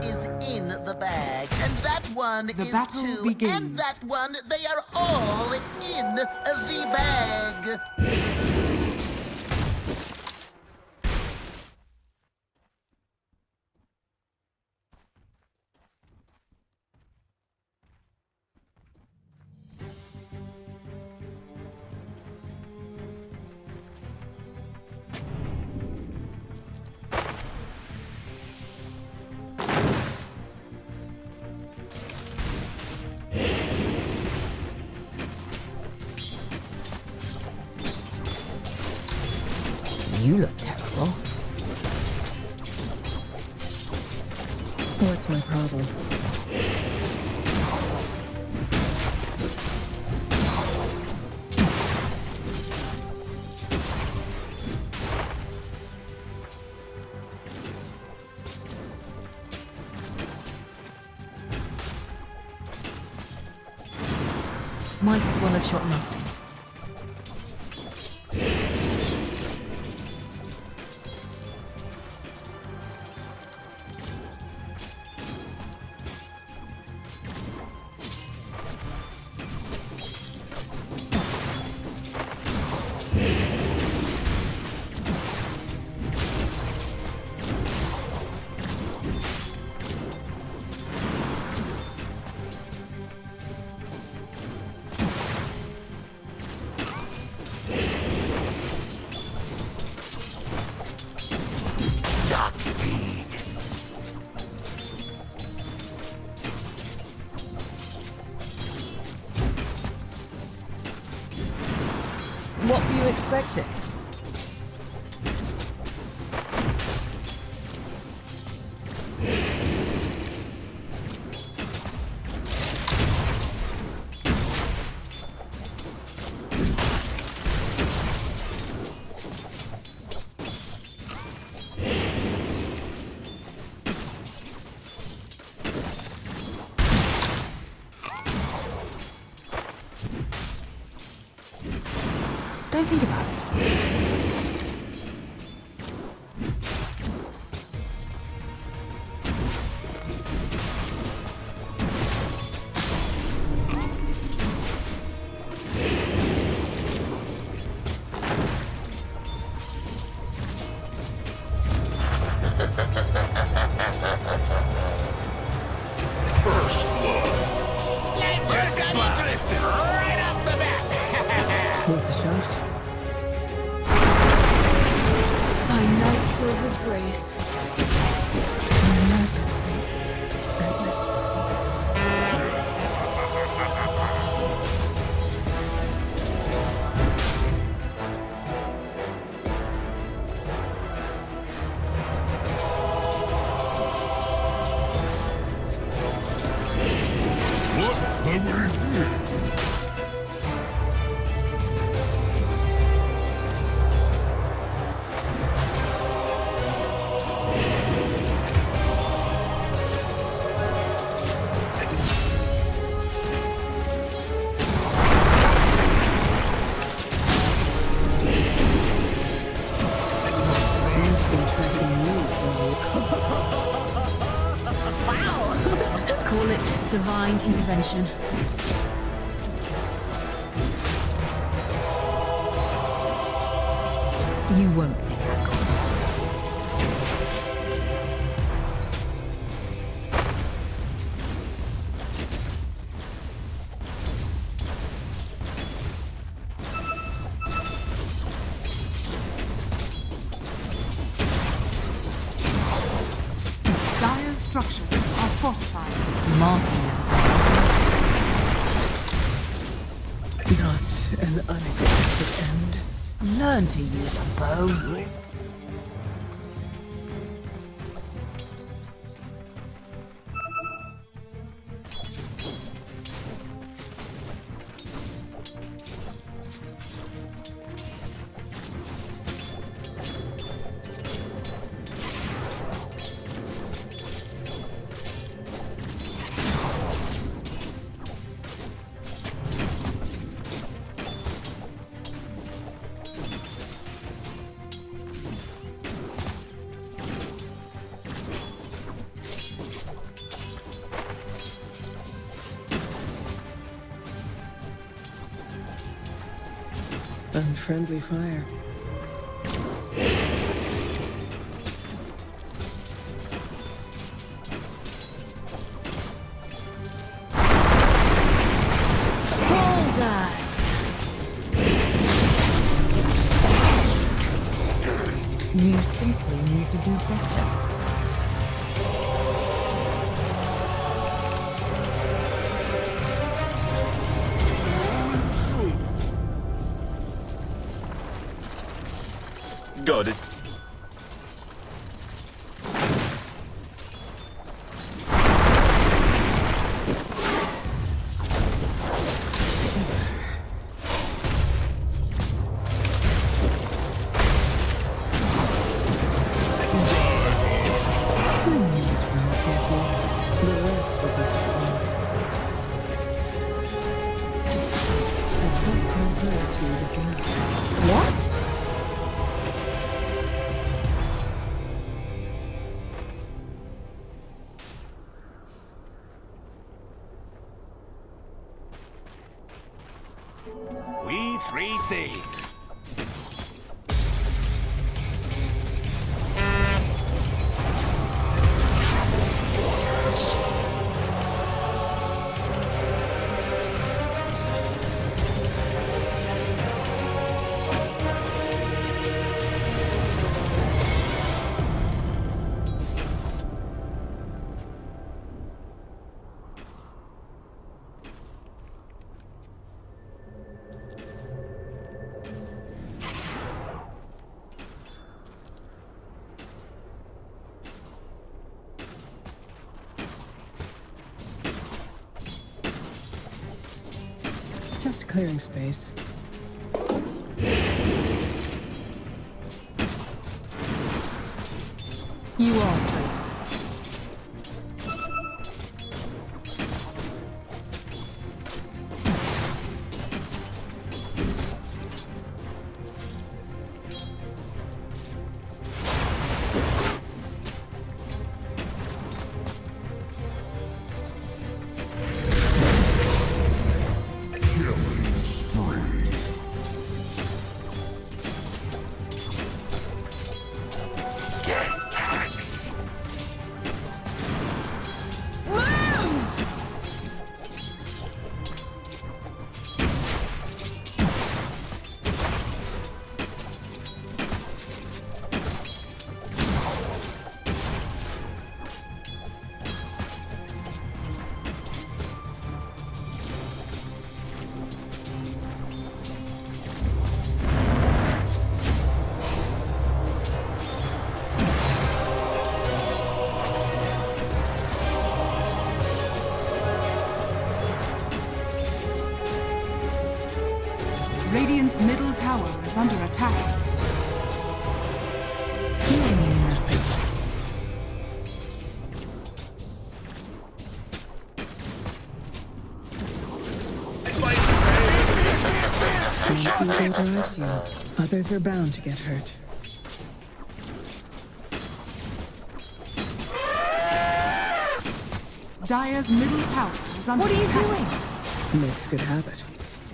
is in the bag, and that one The is battle too, begins. and that one, they are all in the bag. You look terrible. What's my problem? Might as well have shot nothing. What were you expecting? Don't think about it. Right off the bat! Worth the shot. By Night Silver's grace. Never think endless. What have we here? Call it divine intervention. You won't make that call. Dire's structures are fortified. Marcy never. Not an unexpected end. Learn to use a bow. Unfriendly fire. Bullseye! You simply need to do better. Got it. The rest will justify. I trust my gratitude is enough. What? We three thieves. Just clearing space. You are traitor. Radiant's middle tower is under attack. Nothing. One people drives you. Others are bound to get hurt. Dire's middle tower is under What are you attack. doing? Makes good habit.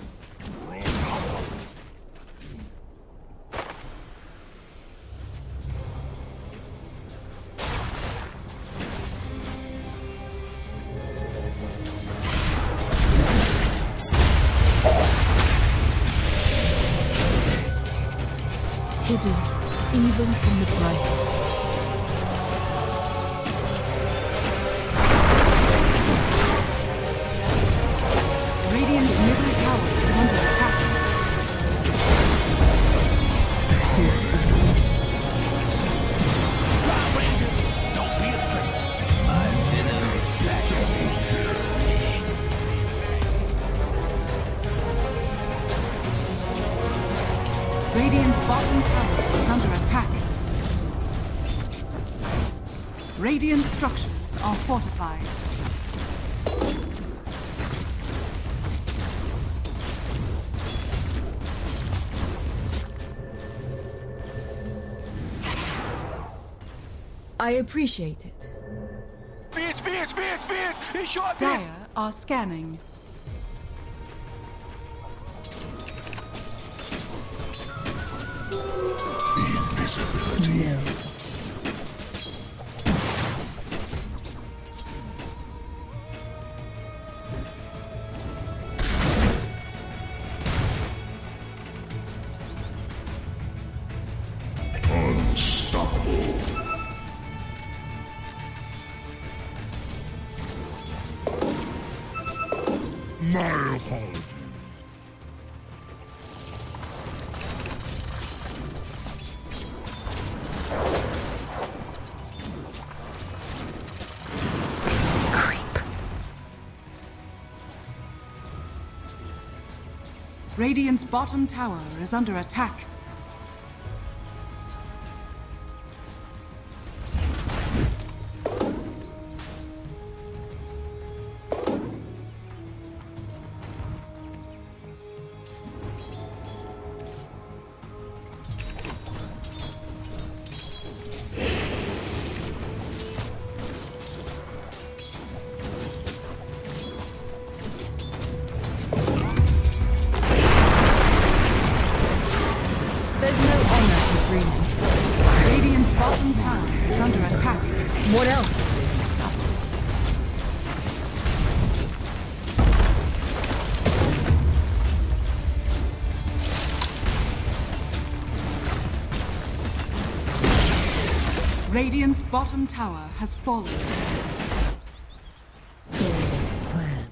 Hidden, even from the brightest. Radiant's middle tower is under attack. Don't be a stranger. My dinner is satisfied. Radiant's bottom tower is under attack. Radiant structures are fortified. I appreciate it. He shot me! Dire are scanning. Invisibility. No. Unstoppable. My apologies. Creep. Radiant's bottom tower is under attack. There's no honor in dreaming. Radiant's bottom tower is under attack. What else? Radiant's bottom tower has fallen. Plan.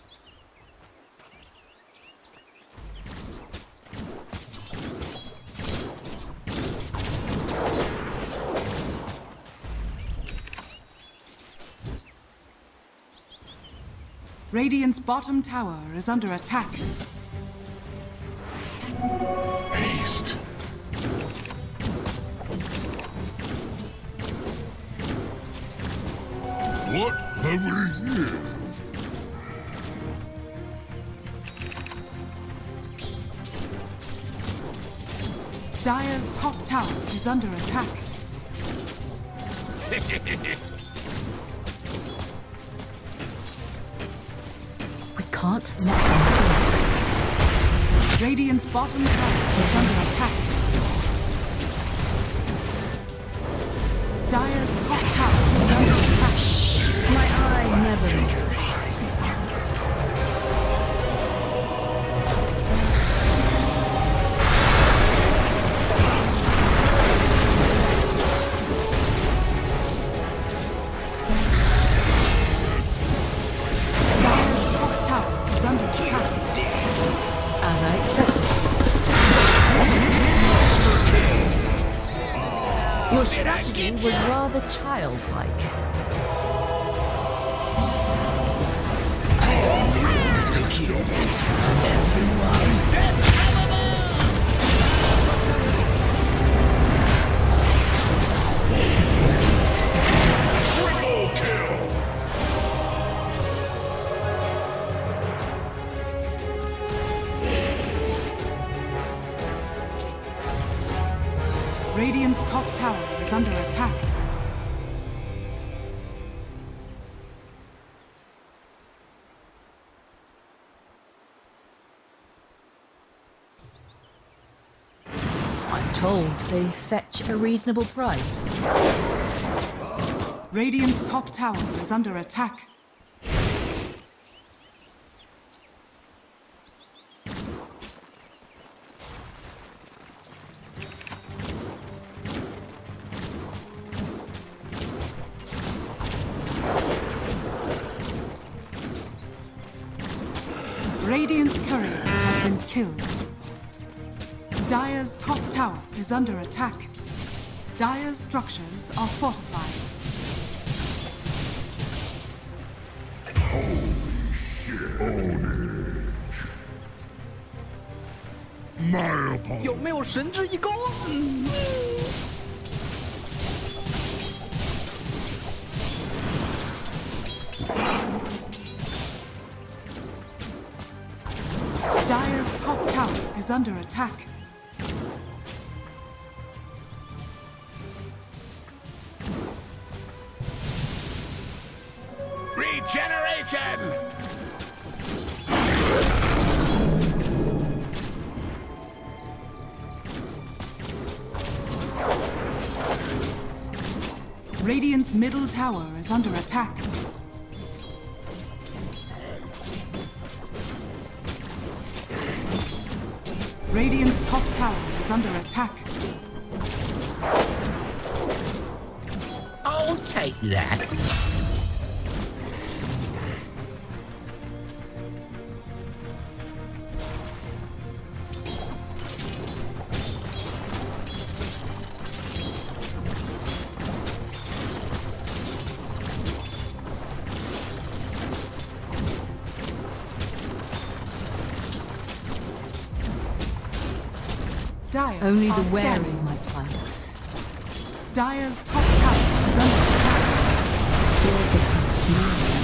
Radiant's bottom tower is under attack. Haste. What have we here? Dire's top tower is under attack. We can't let them see us. Radiant's bottom tower is under attack. Dire's top tower is under attack. My eye never misses. Dire's top tower is under attack. As I expected. Your strategy was rather childlike. To kill everyone. Triple kill. Radiant's top tower is under attack. I'm told they fetch a reasonable price. Radiant's top tower is under attack. Radiant's courier has been killed. Dire's top tower is under attack. Dire's structures are fortified. My apologies. 有没有神之一高？ Dire's top tower is under attack. Regeneration! Radiant's middle tower is under attack. Radiant's top tower is under attack. I'll take that. Dire Only are the wary scanning. might find us. Dire's top tower is under attack. Or perhaps not.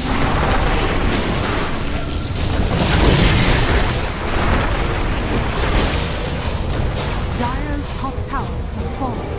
Dire's top tower has fallen.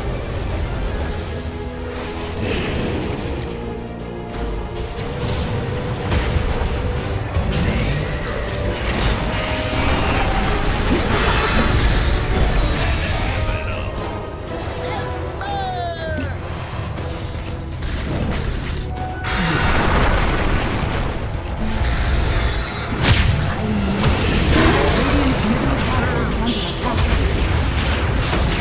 Radiant's middle tower is under attack.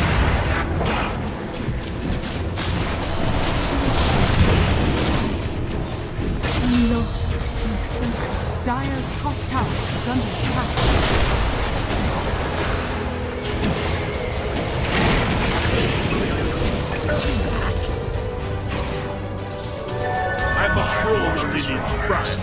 I lost my focus. Dire's top tower is under attack. I'm a forge in his rust.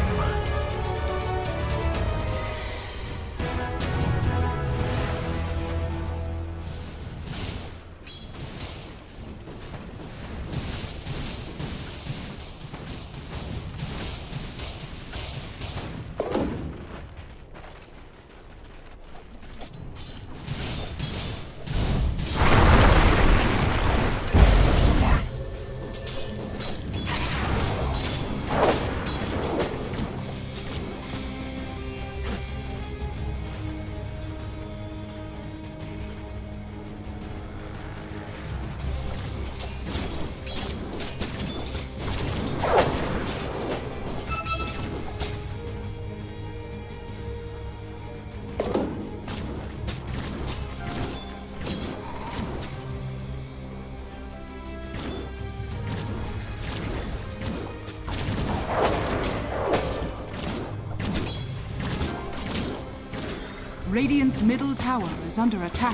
Radiant's middle tower is under attack.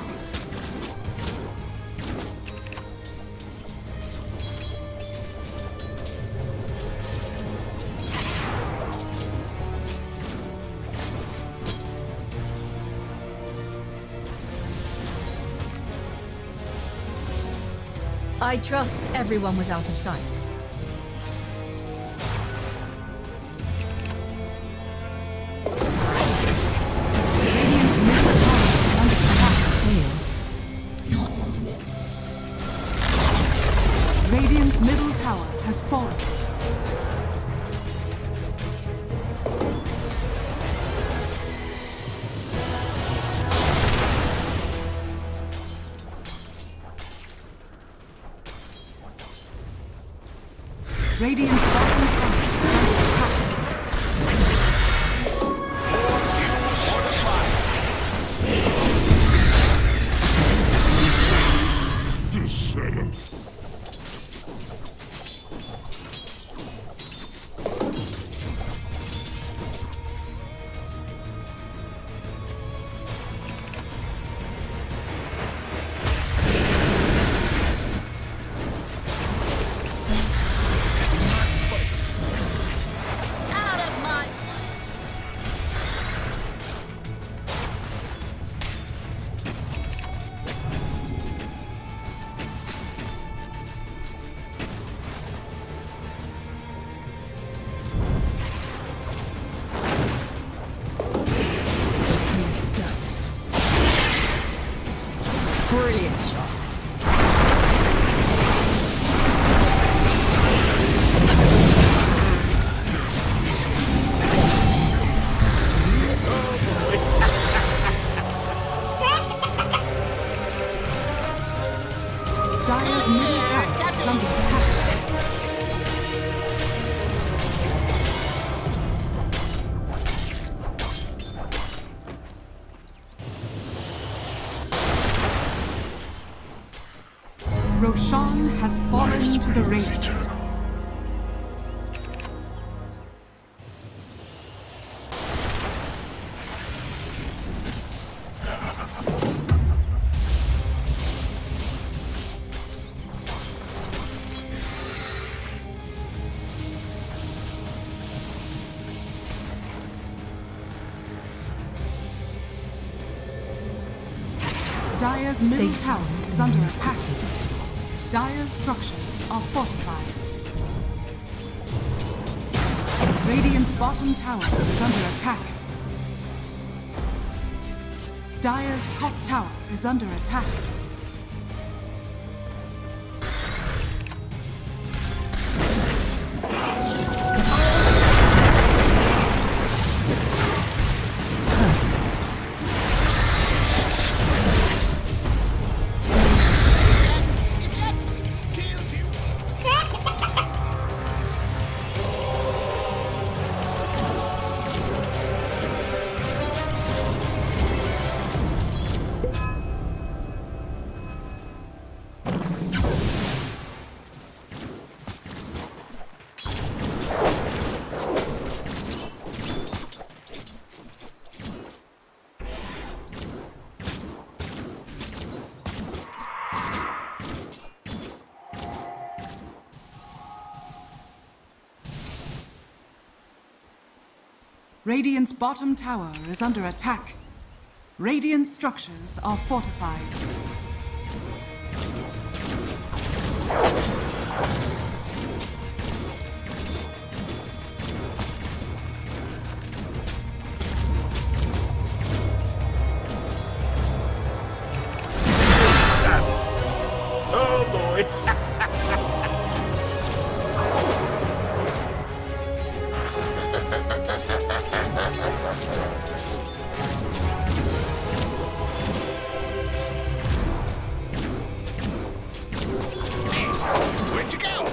I trust everyone was out of sight. Radiant's middle tower is under attack. Radiant's middle tower has fallen. Radiant's bottom tower is under attack. Roshan has fallen to the Radiant. Dire's middle tower is under attack. Dire's structures are fortified. Radiant's bottom tower is under attack. Dire's top tower is under attack. Radiant's bottom tower is under attack. Radiant structures are fortified. Oh boy. Where'd you go?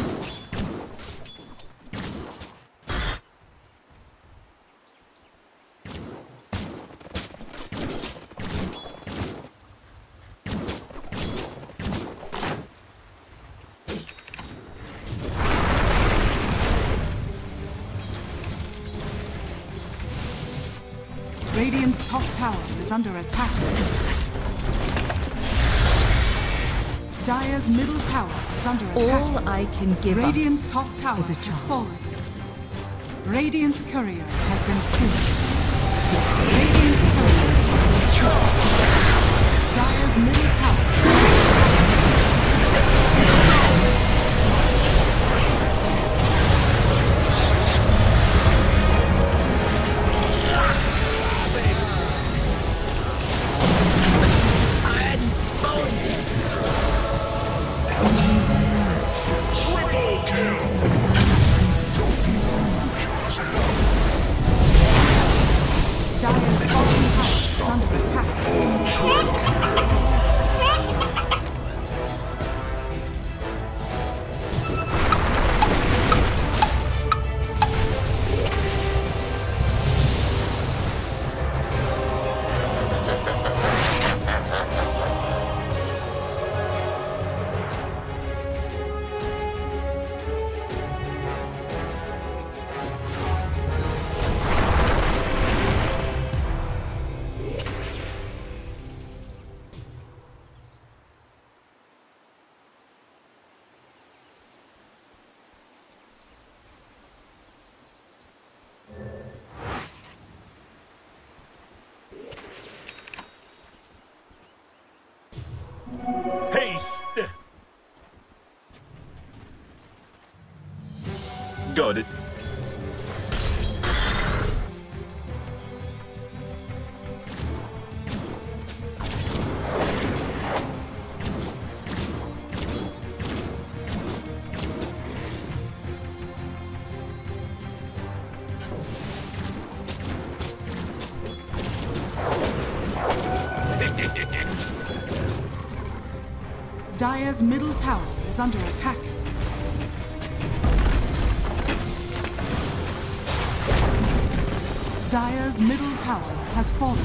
Radiant's top tower is under attack. Dire's middle tower is under attack. All I can give Radiant's us top tower is a has fallen. chance. Radiant's courier has been killed. Radiant's courier has been killed. Dire's middle tower. Dire's bottom tower is under attack. Haste. Got it. Dire's middle tower is under attack. Dire's middle tower has fallen.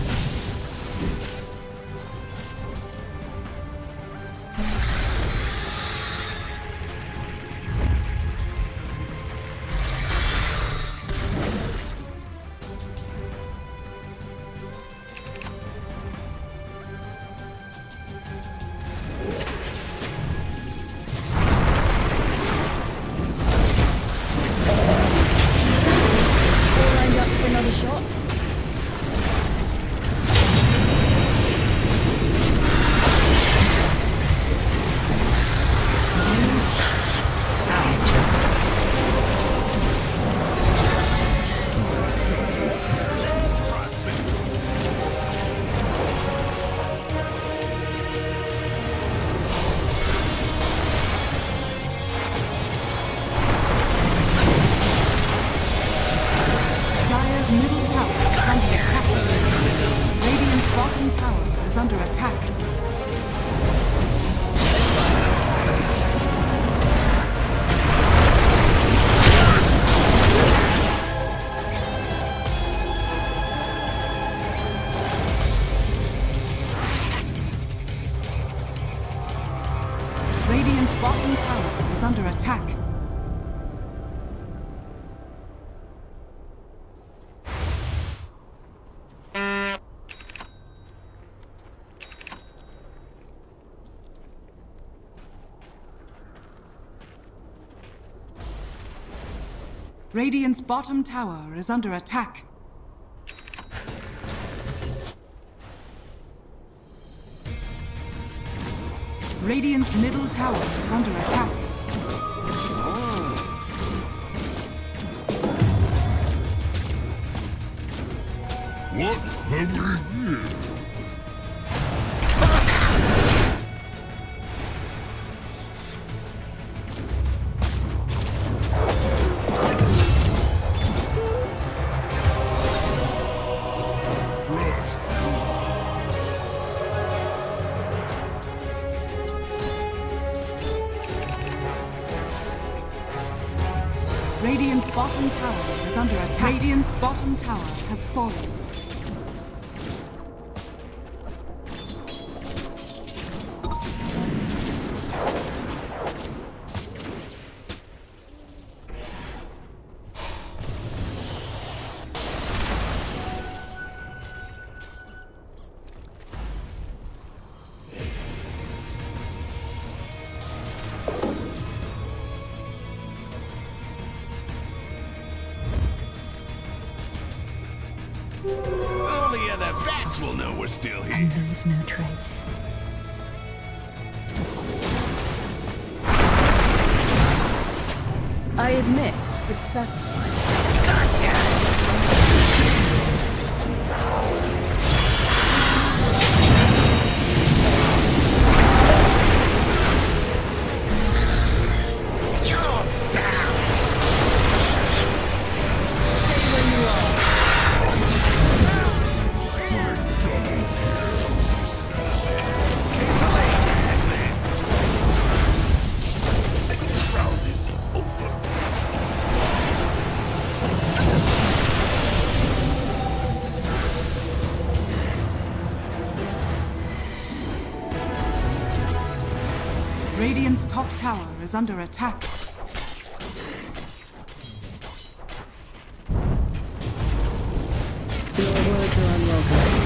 bottom tower is under attack. Radiant's bottom tower is under attack. Radiant's bottom tower is under attack. Radiant's middle tower is under attack. What have we here? Radiant's bottom tower is under attack. Radiant's bottom tower has fallen. Only other bats will know we're still here. And leave no trace. I admit, it's satisfying. Radiant's top tower is under attack. Your words are unwelcome.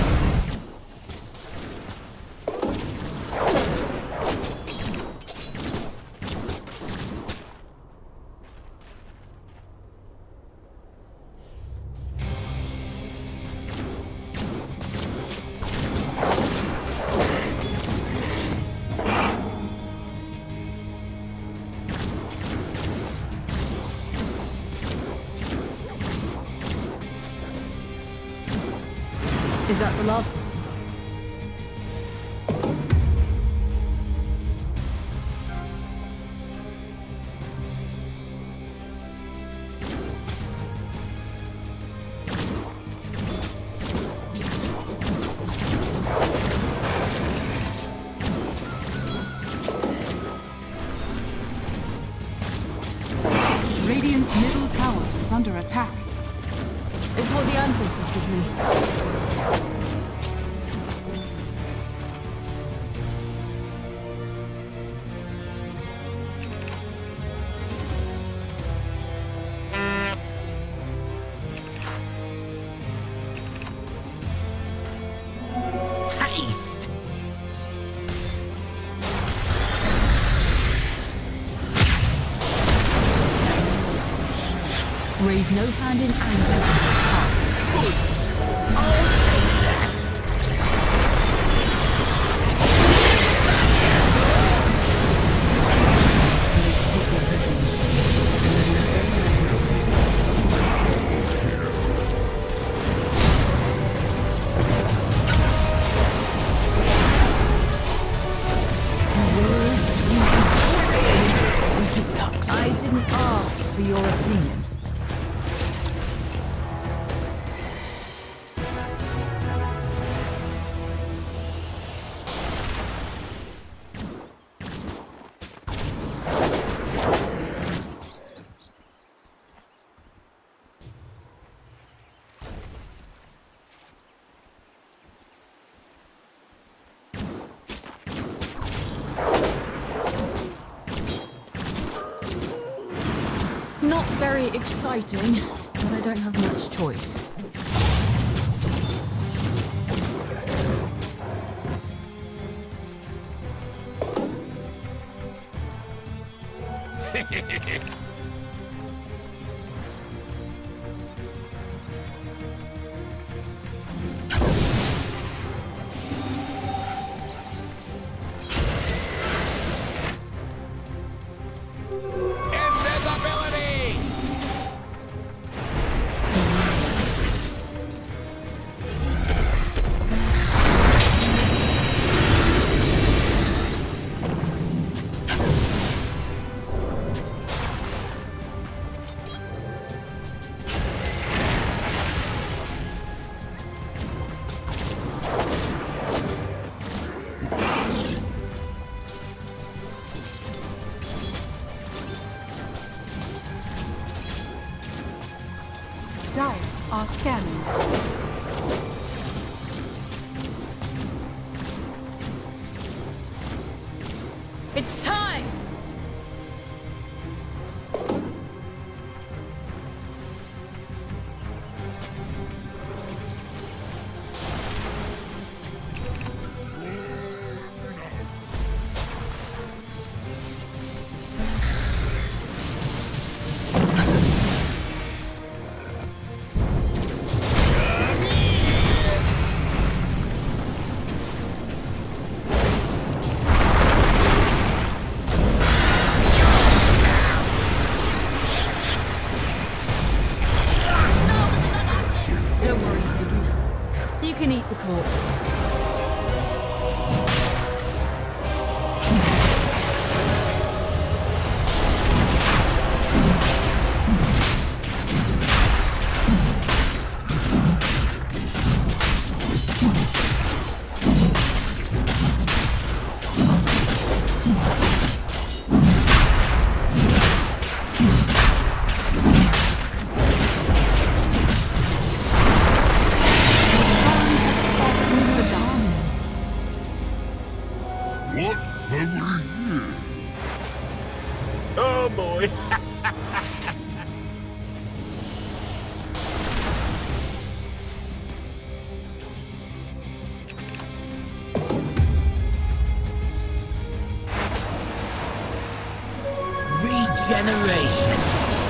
Is that the last of them? Radiant's middle tower is under attack. It's what the ancestors give me. Haste! Raise no hand in anger. Hearts. I didn't ask for your opinion. very exciting, but I don't have much choice. Dire are scanning. It's time! Don't worry, Sabin. You can eat the corpse. What have we here? Oh boy. Regeneration.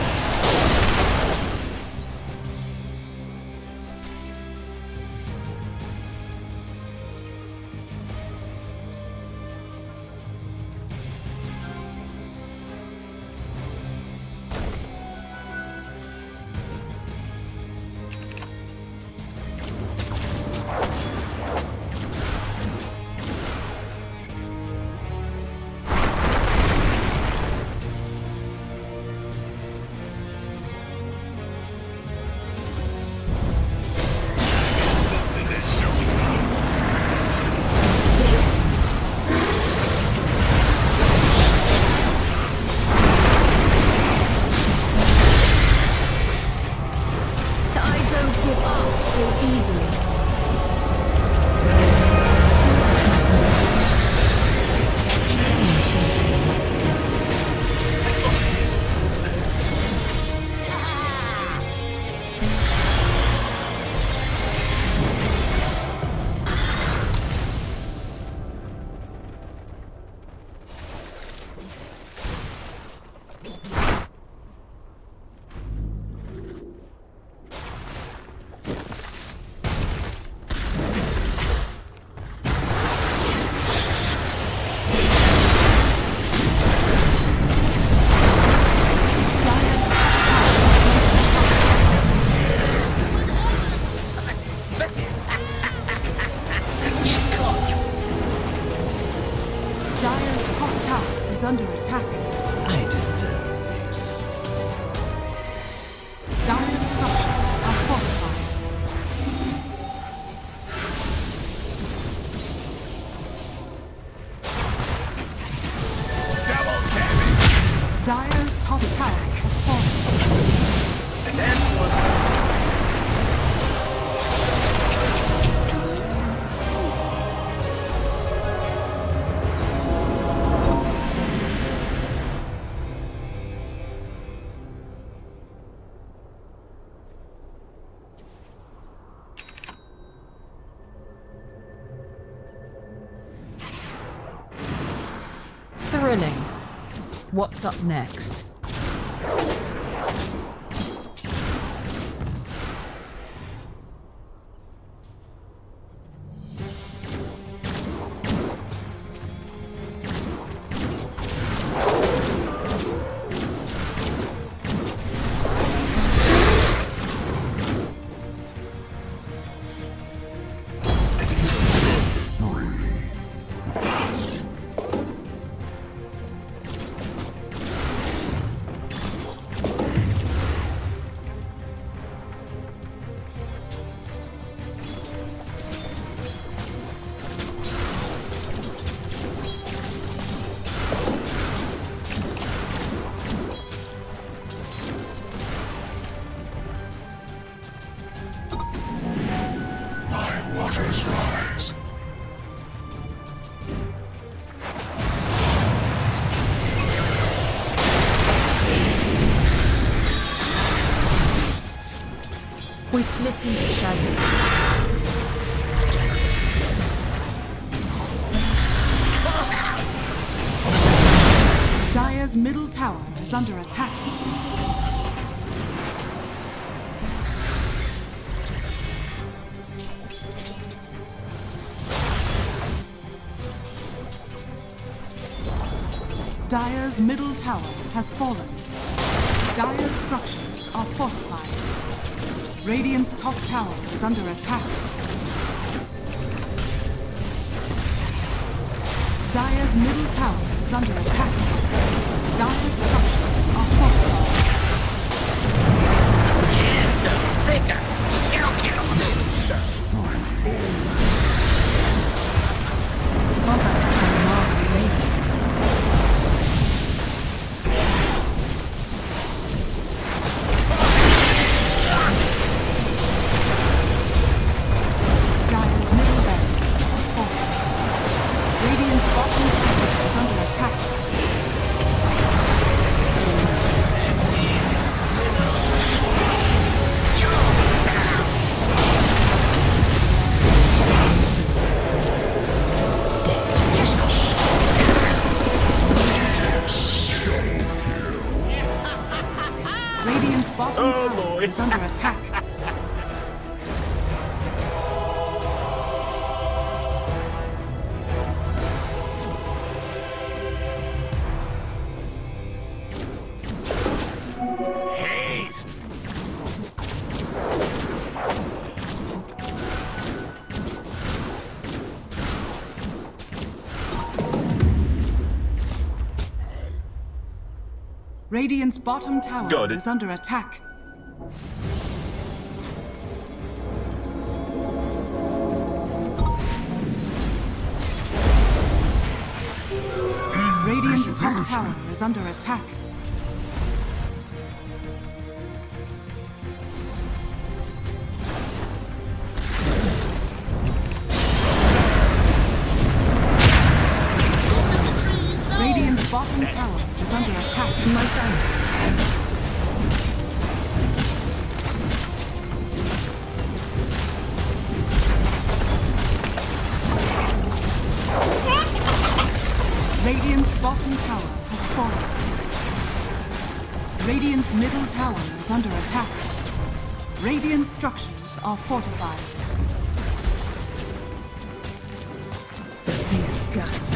is under attack. I deserve this. Dire structures are fortified. Double damage! Dire's top tower has fallen. And then one. Thrilling. What's up next? Waters rise. We slip into shadow. Dire's middle tower is under attack. Dire's middle tower has fallen. Dire's structures are fortified. Radiant's top tower is under attack. Dire's middle tower is under attack. Dire's structures are fortified. Yes, thicker. Shell kill. Combat is on Mars later. Dire's middle barracks has fallen. Radiant's bottom tower is under attack. Radiant's bottom tower is under attack. Haste. Radiant's bottom tower Got it. is under attack. Radiant's top tower is under attack. Radiant's bottom tower is under attack. My thanks. Radiant's bottom tower has fallen. Radiant's middle tower is under attack. Radiant structures are fortified. Fierce gust.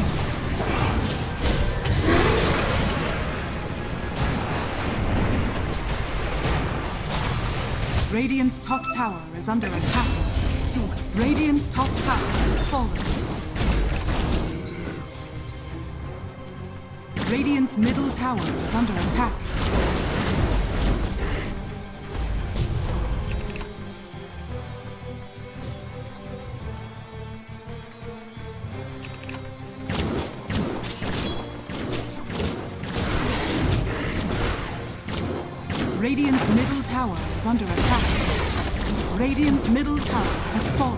Radiant's top tower is under attack. Radiant's top tower has fallen. Radiant's middle tower is under attack. Radiant's middle tower is under attack. Radiant's middle tower has fallen.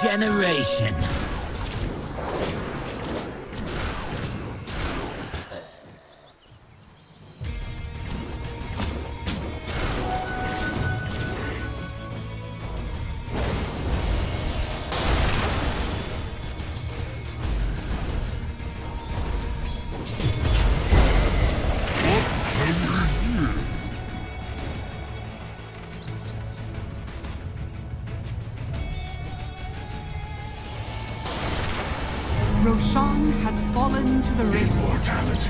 Regeneration. Roshan has fallen to the ring. Immortality.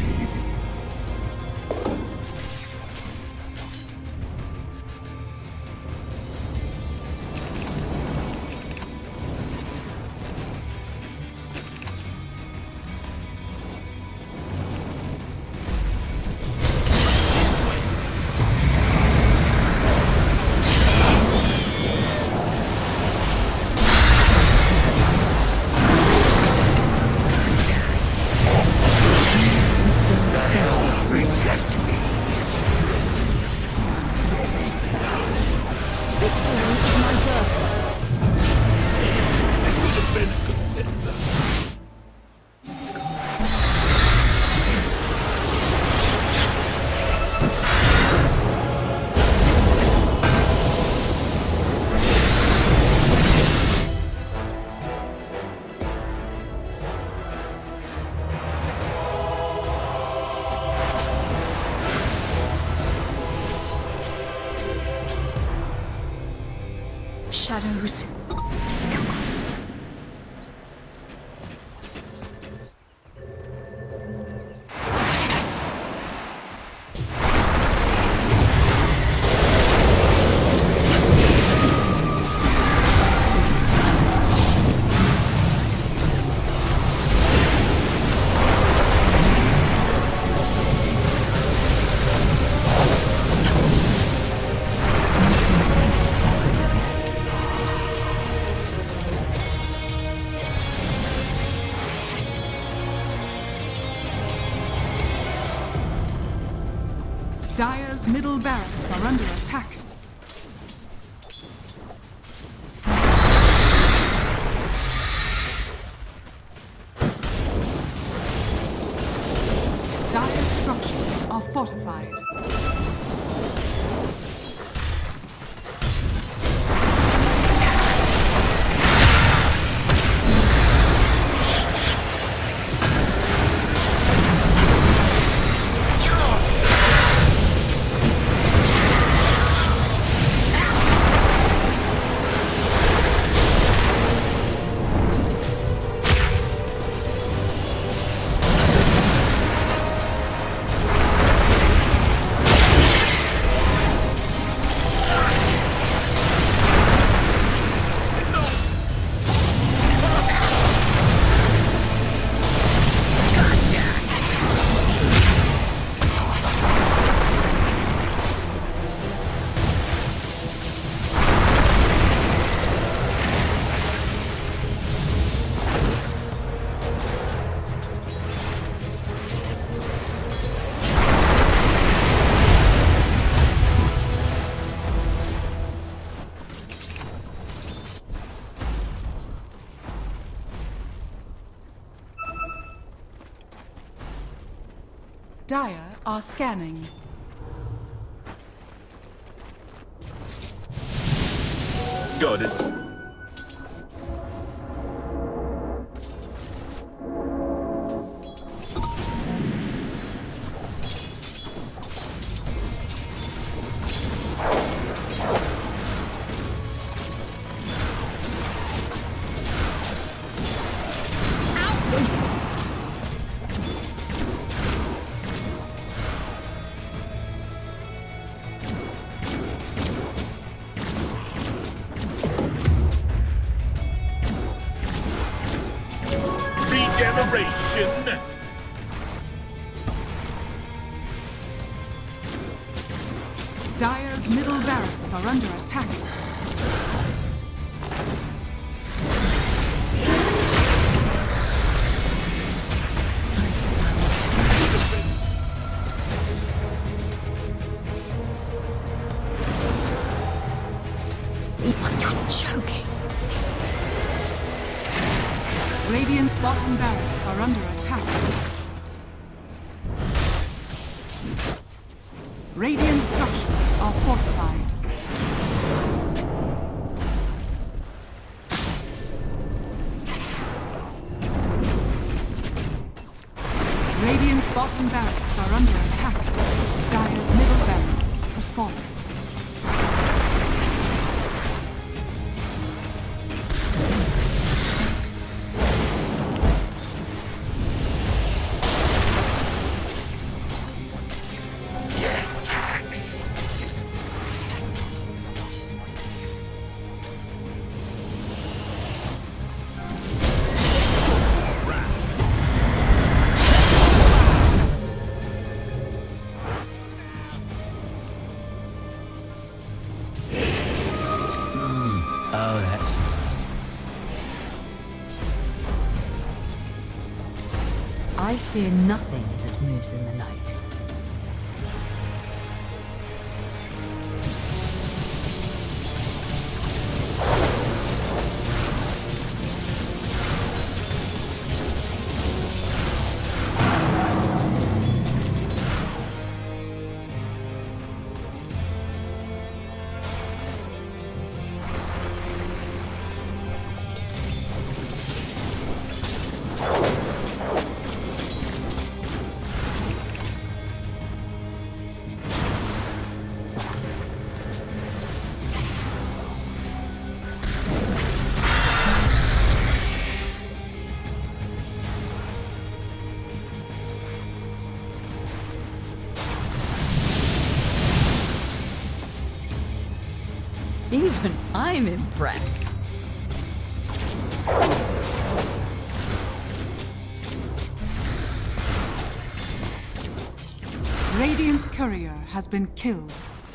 Shadows, take us. Dire's middle barracks are under attack. Dire's structures are fortified. Dire are scanning. Got it. Regeneration. Dire's middle barracks are under attack. You're joking. Radiant's bottom barracks are under attack. Radiant structures are fortified. Radiant's bottom barracks are under attack. Dire's middle barracks has fallen. Oh, that's nice. I fear nothing that moves in the night. Even I'm impressed. Radiant's courier has been killed.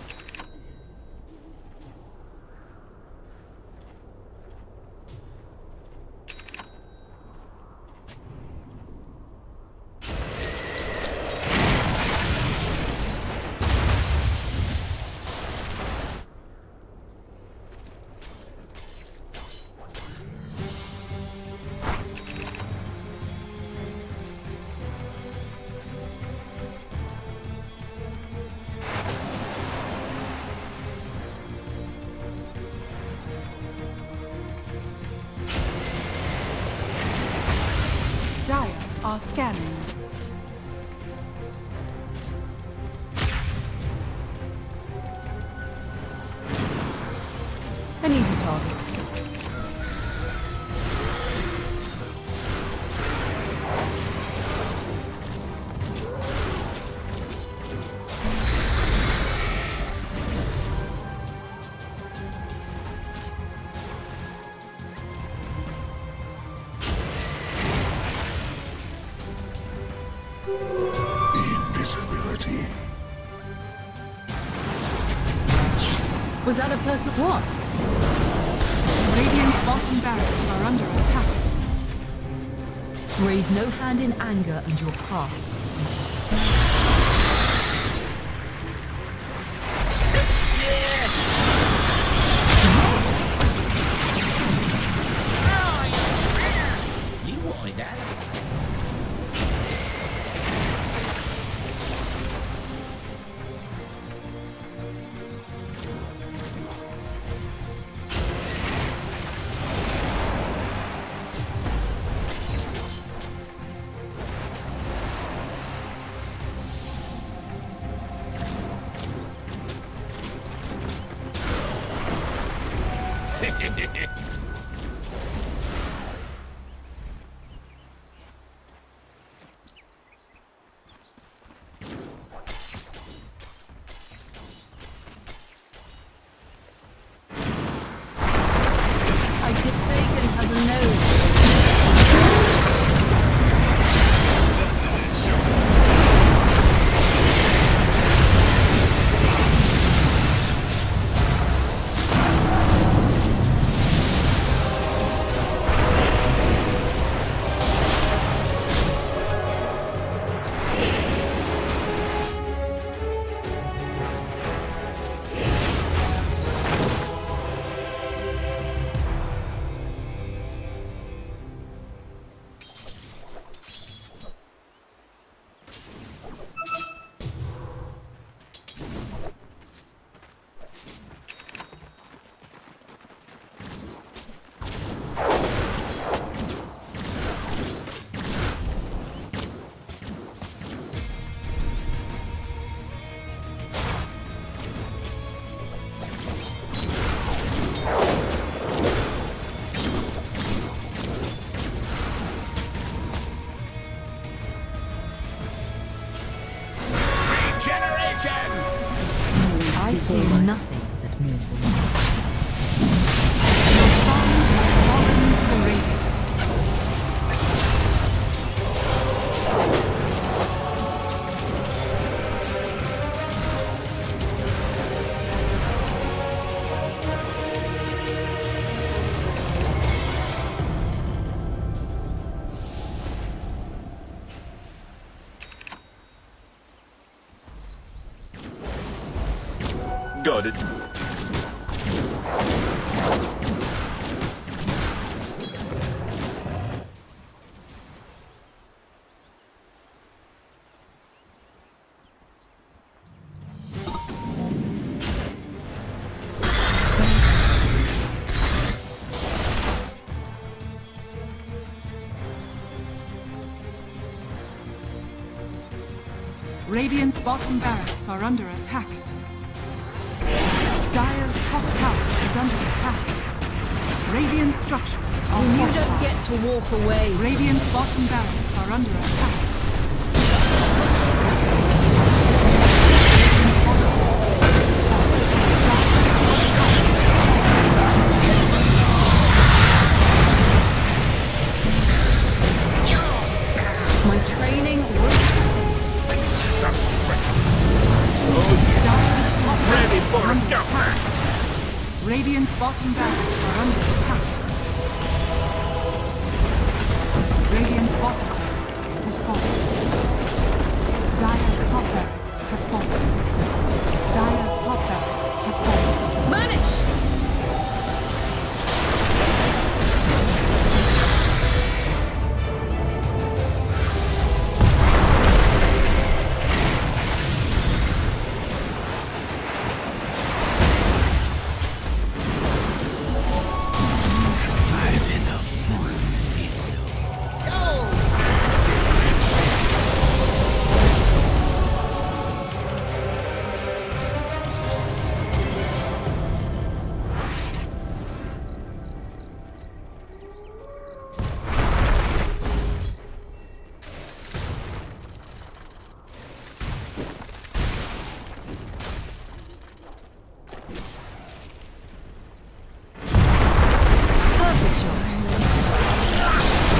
Dire are scanning. An easy target. Invisibility. Yes! Was that a personal what? Radiant's bottom barracks are under attack. Raise no hand in anger and you'll pass. Himself. You wanted that. Dipsagan has a nose. I before fear life. nothing that moves in. Your shrine has fallen to the radiant. Got it. Radiant's bottom barracks are under attack. Dire's top tower is under attack. Radiant structures are You fortified. don't get to walk away. Radiant's bottom barracks are under attack. My training worked. Dire's top Ready barracks for are a under comeback. attack. Radiant's bottom barracks are under attack. Radiant's bottom barracks has fallen. Dire's top barracks has fallen. Dire's top barracks has fallen. Vanish! Go! Perfect shot.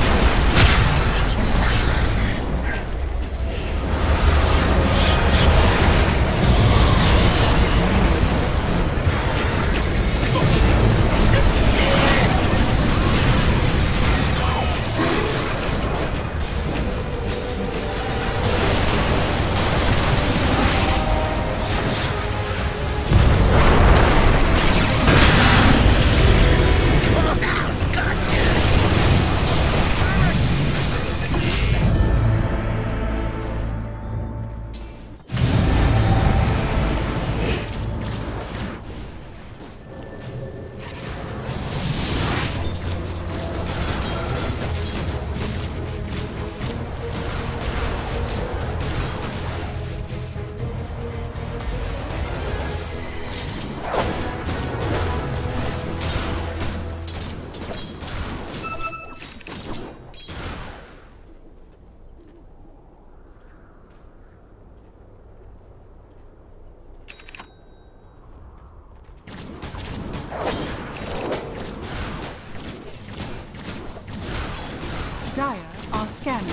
Dire are scanning.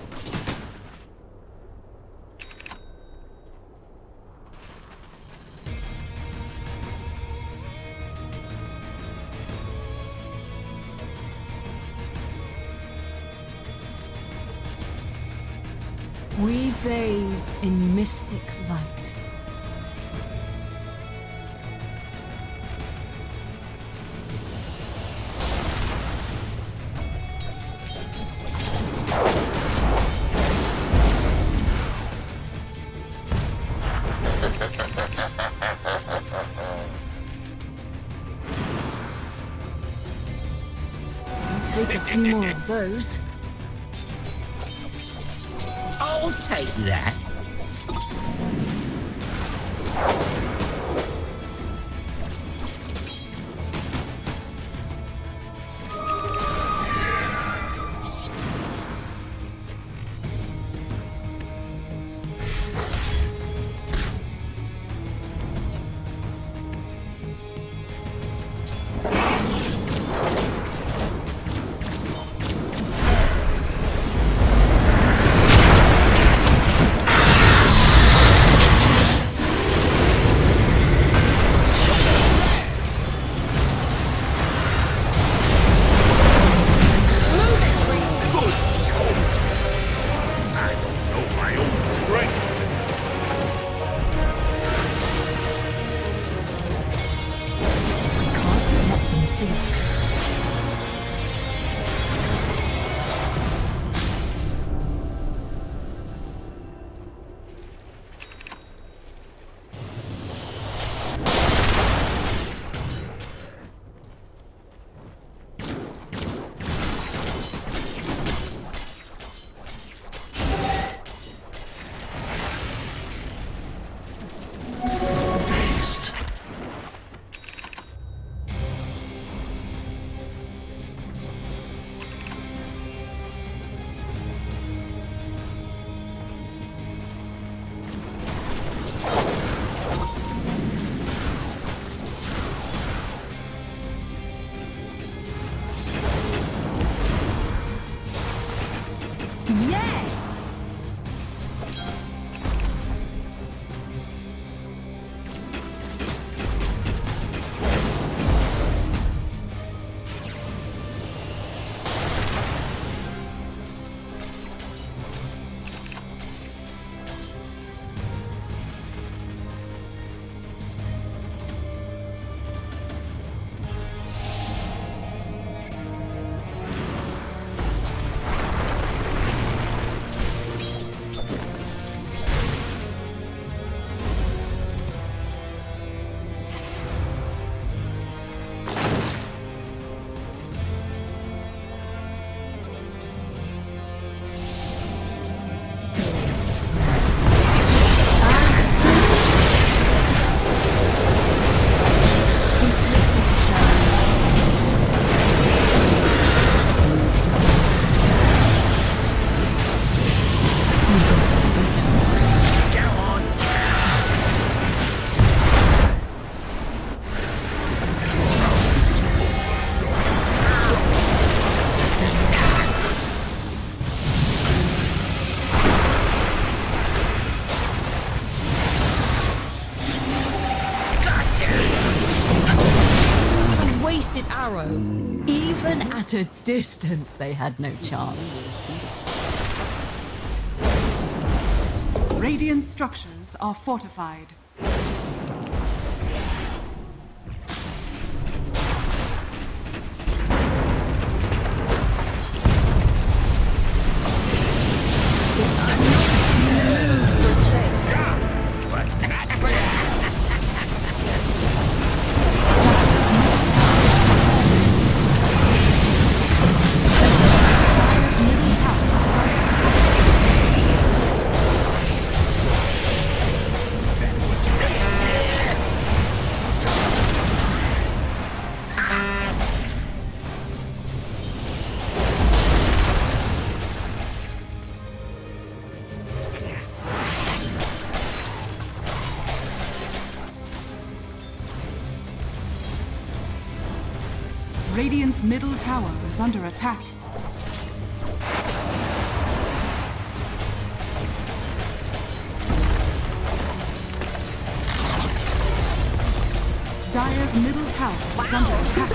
We bathe in mystic light. I'll take a few more of those. I'll take that. twisted arrow. Even at a distance, they had no chance. Radiant structures are fortified. Radiant's middle tower is under attack. Dire's middle tower is under attack.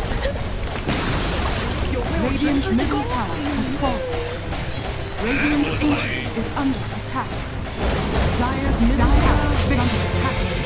Radiant's middle tower has fallen. Radiant's ancient is under attack. Dire's middle tower is under attack.